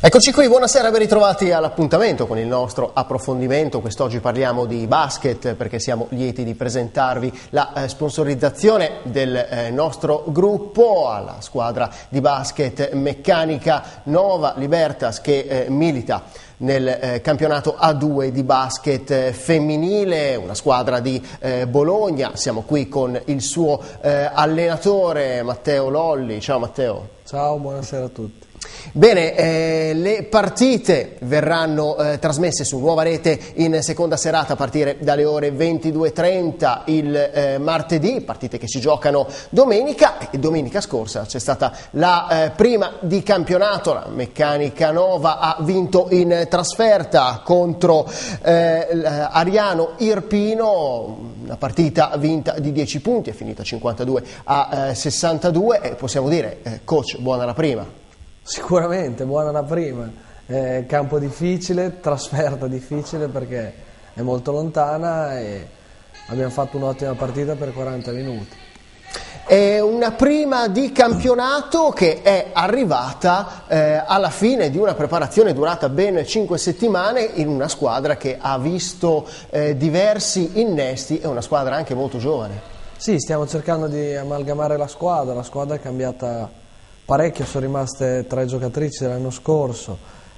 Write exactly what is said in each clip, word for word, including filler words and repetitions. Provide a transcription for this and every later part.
Eccoci qui, buonasera, ben ritrovati all'appuntamento con il nostro approfondimento. Quest'oggi parliamo di basket perché siamo lieti di presentarvi la eh, sponsorizzazione del eh, nostro gruppo alla squadra di basket Meccanica Nova Libertas che eh, milita nel eh, campionato A due di basket eh, femminile, una squadra di eh, Bologna. Siamo qui con il suo eh, allenatore Matteo Lolli. Ciao Matteo. Ciao, buonasera a tutti. Bene, eh, le partite verranno eh, trasmesse su Nuova Rete in seconda serata a partire dalle ore ventidue e trenta il eh, martedì, partite che si giocano domenica, e domenica scorsa c'è stata la eh, prima di campionato. La Meccanica Nova ha vinto in trasferta contro eh, Ariano Irpino, una partita vinta di dieci punti, è finita cinquantadue a sessantadue e possiamo dire, eh, coach, buona la prima. Sicuramente, buona la prima. Eh, campo difficile, trasferta difficile perché è molto lontana e abbiamo fatto un'ottima partita per quaranta minuti. È una prima di campionato che è arrivata eh, alla fine di una preparazione durata ben cinque settimane in una squadra che ha visto eh, diversi innesti e una squadra anche molto giovane. Sì, stiamo cercando di amalgamare la squadra, la squadra è cambiata parecchio, sono rimaste tre giocatrici dell'anno scorso,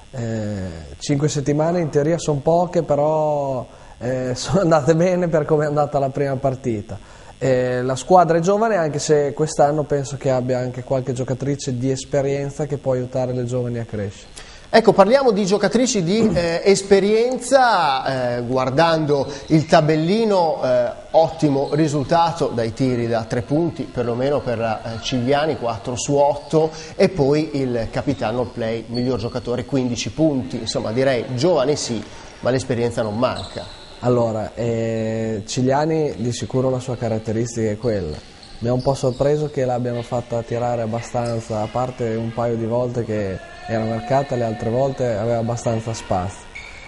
eh, cinque settimane in teoria sono poche, però eh, sono andate bene per come è andata la prima partita. Eh, la squadra è giovane, anche se quest'anno penso che abbia anche qualche giocatrice di esperienza che può aiutare le giovani a crescere. Ecco, parliamo di giocatrici di eh, esperienza, eh, guardando il tabellino, eh, ottimo risultato dai tiri da tre punti, perlomeno per eh, Cigliani, quattro su otto, e poi il capitano play, miglior giocatore, quindici punti, insomma direi giovane sì, ma l'esperienza non manca. Allora, eh, Cigliani di sicuro la sua caratteristica è quella. Mi ha un po' sorpreso che l'abbiano fatta tirare abbastanza, a parte un paio di volte che era marcata, le altre volte aveva abbastanza spazio.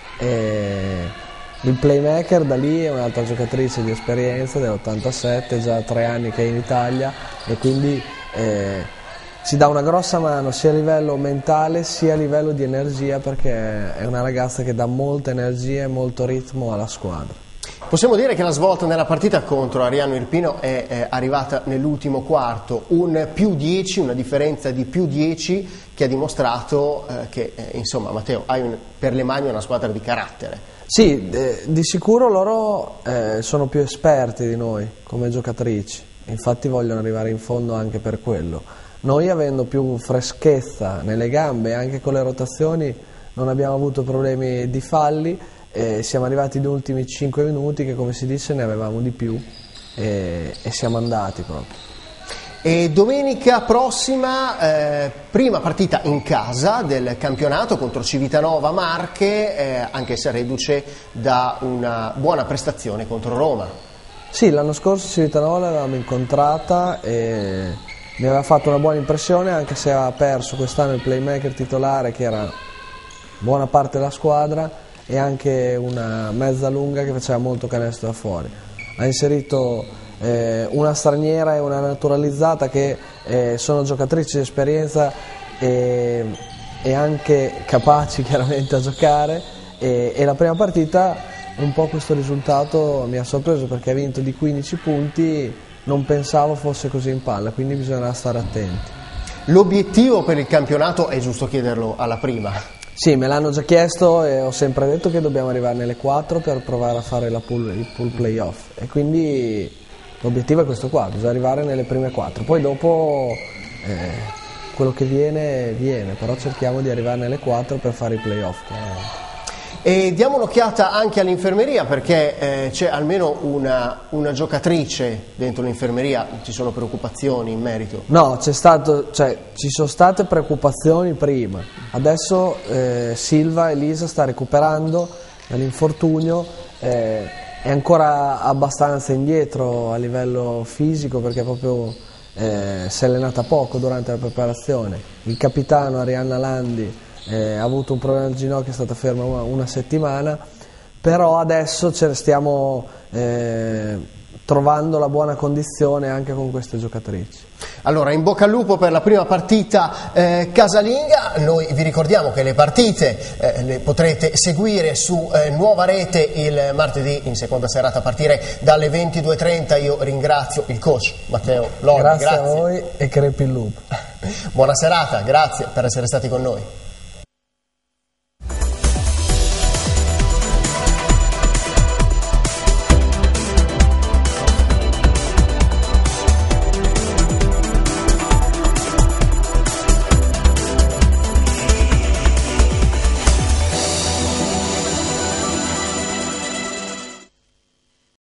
E il playmaker da lì è un'altra giocatrice di esperienza dell'ottantasette, già tre anni che è in Italia, e quindi eh, ci dà una grossa mano sia a livello mentale sia a livello di energia, perché è una ragazza che dà molta energia e molto ritmo alla squadra. Possiamo dire che la svolta nella partita contro Ariano Irpino è eh, arrivata nell'ultimo quarto, un più dieci, una differenza di più dieci che ha dimostrato eh, che, eh, insomma, Matteo, hai un, per le mani una squadra di carattere. Sì, eh, di sicuro loro eh, sono più esperti di noi come giocatrici, infatti vogliono arrivare in fondo anche per quello. Noi, avendo più freschezza nelle gambe e anche con le rotazioni, non abbiamo avuto problemi di falli. E siamo arrivati agli ultimi cinque minuti che, come si dice, ne avevamo di più e, e siamo andati proprio. E domenica prossima, eh, prima partita in casa del campionato contro Civitanova Marche, eh, anche se reduce da una buona prestazione contro Roma. Sì, l'anno scorso Civitanova l'avevamo incontrata e mi aveva fatto una buona impressione, anche se aveva perso quest'anno il playmaker titolare, che era buona parte della squadra, e anche una mezza lunga che faceva molto canestro da fuori. Ha inserito eh, una straniera e una naturalizzata che eh, sono giocatrici di esperienza e, e anche capaci chiaramente a giocare, e, e la prima partita un po' questo risultato mi ha sorpreso, perché ha vinto di quindici punti, non pensavo fosse così in palla, quindi bisognerà stare attenti. L'obiettivo per il campionato è giusto chiederlo alla prima? Sì, me l'hanno già chiesto e ho sempre detto che dobbiamo arrivare nelle quattro per provare a fare la pool, il pool playoff, e quindi l'obiettivo è questo qua, bisogna arrivare nelle prime quattro, poi dopo eh, quello che viene viene, però cerchiamo di arrivare nelle quattro per fare i playoff. E diamo un'occhiata anche all'infermeria, perché eh, c'è almeno una, una giocatrice dentro l'infermeria. Ci sono preoccupazioni in merito? No, c'è stato, cioè, ci sono state preoccupazioni prima, adesso eh, Silva Elisa sta recuperando dall'infortunio, eh, è ancora abbastanza indietro a livello fisico, perché proprio eh, si è allenata poco durante la preparazione. Il capitano Arianna Landi Eh, ha avuto un problema al ginocchio, è stata ferma una, una settimana, però adesso stiamo eh, trovando la buona condizione anche con queste giocatrici. Allora, in bocca al lupo per la prima partita eh, casalinga. Noi vi ricordiamo che le partite eh, le potrete seguire su eh, Nuova Rete il martedì in seconda serata a partire dalle ventidue e trenta. Io ringrazio il coach Matteo Lodi. Grazie, grazie a voi e crepi il lupo. Buona serata, grazie per essere stati con noi.